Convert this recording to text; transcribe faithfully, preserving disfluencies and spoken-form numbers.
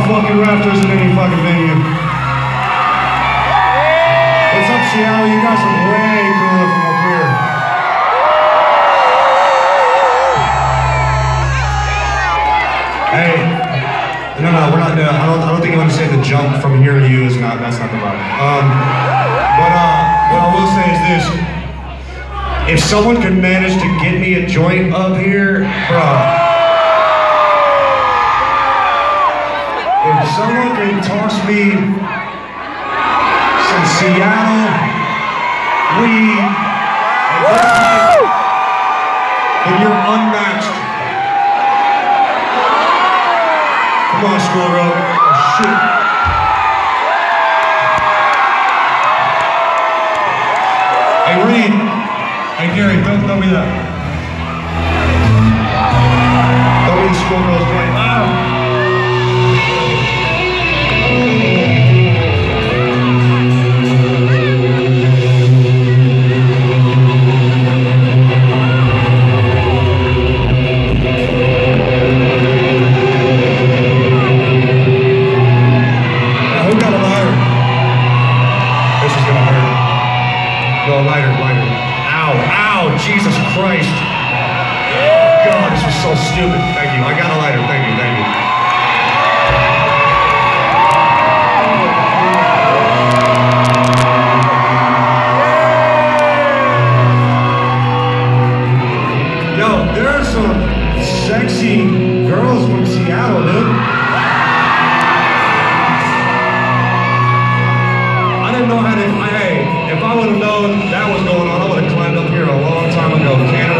fucking rafters in any fucking venue. What's up, Seattle? You guys are way cooler from up here. Hey, no, no, we're not. Uh, I don't. I don't think you understand the jump from here to you is not. That's not the vibe. Um, but uh, what I will say is this: if someone could manage to get me a joint up here, bro. If someone can toss me some Seattle weed, then you're unmatched. Come on, schoolgirl. Oh, shit. Hey, Reed. Hey, Gary, throw, throw me that. Throw me the schoolgirl's joint. Ah. Lighter, lighter. Ow, ow, Jesus Christ. Oh, God, this was so stupid. Thank you. I got a lighter. Thank you, thank you. Yo, there are some sexy girls from Seattle, dude. I didn't know how to, hey, if I would have known that was going on, I would have climbed up here a long time ago. Canada